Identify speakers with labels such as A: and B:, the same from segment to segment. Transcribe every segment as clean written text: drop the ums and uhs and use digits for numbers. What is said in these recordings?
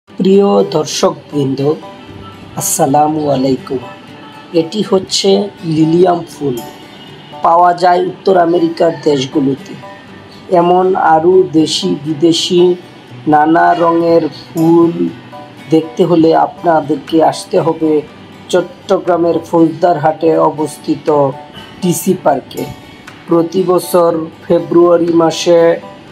A: প্রিয় দর্শকবৃন্দ, আসসালামু আলাইকুম। এটি হচ্ছে লিলিয়াম ফুল। পাওয়া যায় উত্তর আমেরিকার দেশগুলোতে। এমন আরও দেশি বিদেশি নানা রঙের ফুল দেখতে হলে আপনাদেরকে আসতে হবে চট্টগ্রামের ফৌজদারহাটে অবস্থিত ডিসি পার্কে। প্রতি বছর ফেব্রুয়ারি মাসে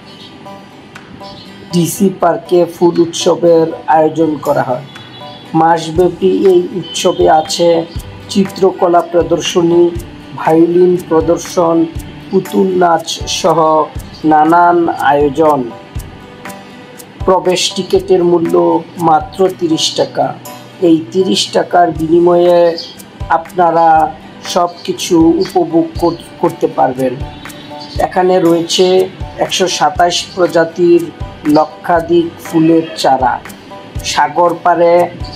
A: ডিসি পার্কে ফুল উৎসবের আয়োজন করা হয়। মাসব্যাপী এই উৎসবে আছে চিত্রকলা প্রদর্শনী, ভায়োলিন প্রদর্শন, পুতুল নাচ সহ নানান আয়োজন। প্রবেশ টিকিটের মূল্য মাত্র 30 টাকা। এই 30 টাকার বিনিময়ে আপনারা সব কিছু উপভোগ করতে পারবেন। এখানে রয়েছে 127 প্রজাতির লক্ষাধিক ফুলের চারা। সাগর পাড়ে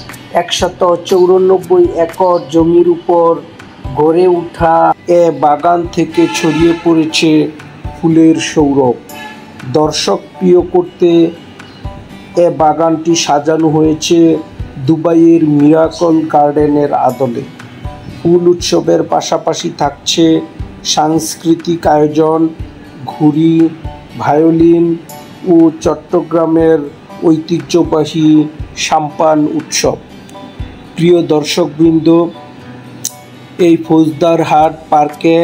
A: 194 একর জমির উপর গড়ে ওঠা এ বাগান থেকে ছড়িয়ে পড়েছে ফুলের সৌরভ। দর্শক প্রিয় করতে এ বাগানটি সাজানো হয়েছে দুবাইয়ের মিরাকল গার্ডেনের আদলে। ফুল উৎসবের পাশাপাশি থাকছে সাংস্কৃতিক আয়োজন, ঘুড়ি, ভায়োলিন ও চট্টগ্রামের ঐতিহ্যবাহী সাম্পান উৎসব। প্রিয় দর্শকবৃন্দ, এই ফৌজদারহাট পার্কে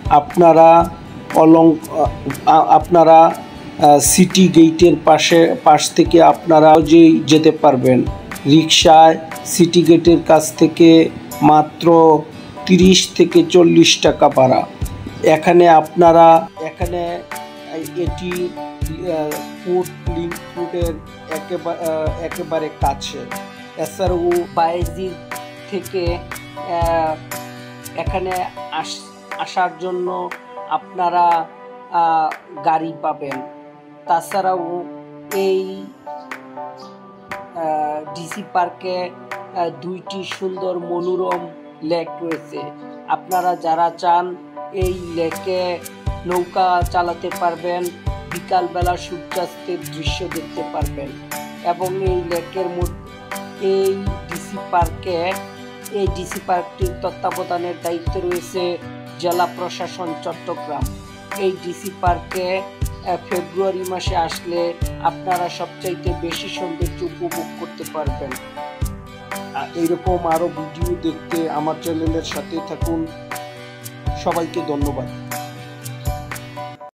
A: আপনারা সিটি গেটের পাশ থেকে আপনারা যেতে পারবেন। রিকশায় সিটি গেটের কাছ থেকে মাত্র 30 থেকে 40 টাকা ভাড়া। এখানে এটি ফুড লিঙ্ক রোডের একেবারে কাছে। এছাড়াও বায়েজিদ থেকে এখানে আসার জন্য আপনারা গাড়ি পাবেন। তাছাড়াও এই ডিসি পার্কে 2টি সুন্দর মনোরম লেক রয়েছে। আপনারা যারা চান এই লেকে নৌকা চালাতে পারবেন, বিকালবেলা সূর্যাস্তের দৃশ্য দেখতে পারবেন। এবং এই লেকের এই ডিসি পার্কটির তত্ত্বাবধানের দায়িত্বে রয়েছে জেলা প্রশাসন চট্টগ্রাম। এই ডিসি পার্কে ফেব্রুয়ারি মাসে আসলে আপনারা সবচাইতে বেশি সৌন্দর্য উপভোগ করতে পারবেন। এইরকম আরো ভিডিও দেখতে আমার চ্যানেলের সাথে থাকুন। সবাইকে ধন্যবাদ।